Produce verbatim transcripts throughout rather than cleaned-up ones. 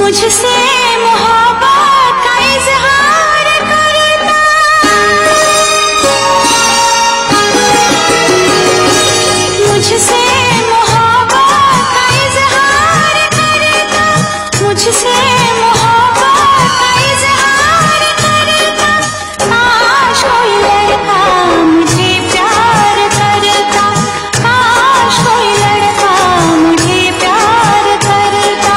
मुझसे मोहब्बत का इजहार करता, मुझसे मोहब्बत का इजहार करता, मुझसे मोहब्बत का इजहार करता। काश कोई लड़का मुझे प्यार करता, काश कोई लड़का मुझे प्यार करता।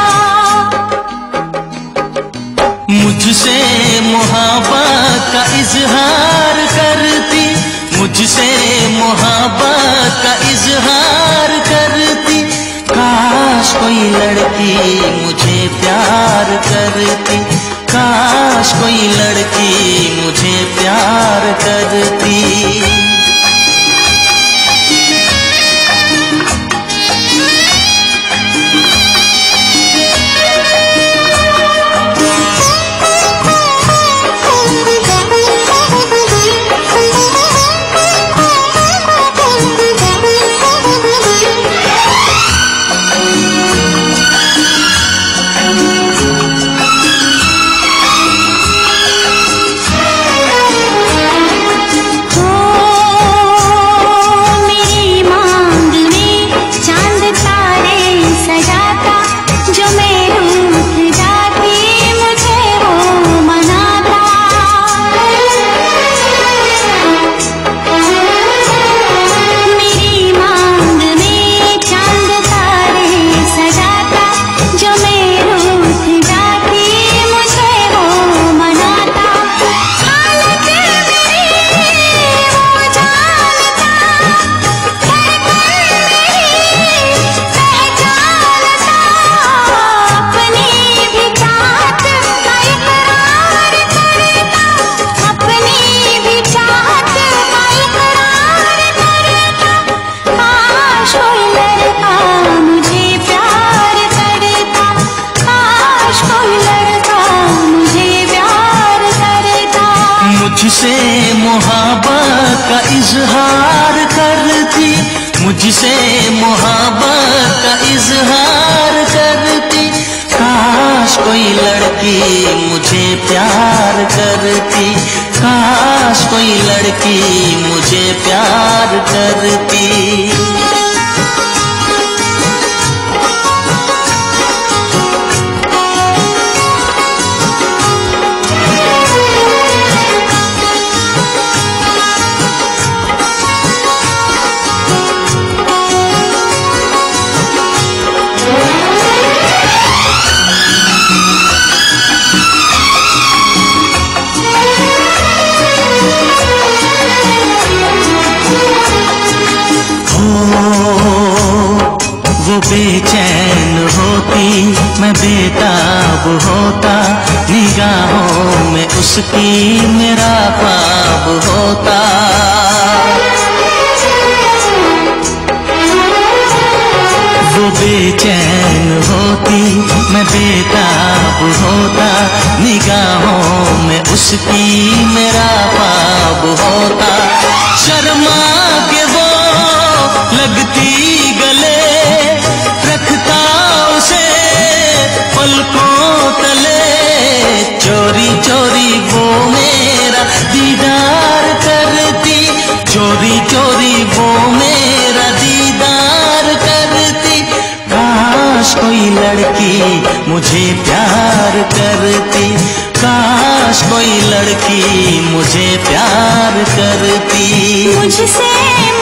मुझसे मोहब्बत का इजहार करती, मुझसे मोहब्बत का इजहार करती। काश कोई लड़की मुझे प्यार करती, काश कोई लड़की मुझे प्यार करती। मुझसे मोहब्बत का इजहार करती, मुझसे मोहब्बत का इजहार करती। काश कोई लड़की मुझे प्यार करती, काश कोई लड़की मुझे प्यार करती। वो बेचैन होती, मैं बेताब होता, निगाहों में उसकी मेरा ख्वाब होता। वो बेचैन होती, मैं बेताब होता, निगाहों में उसकी मेरा ख्वाब होता। शर्मा के वो लगती गले, रखता उसे पलकों तले। चोरी चोरी वो मेरा दीदार करती, चोरी चोरी वो मेरा दीदार करती। काश कोई लड़की मुझे प्यार करती, काश कोई लड़की मुझे प्यार करती। मुझसे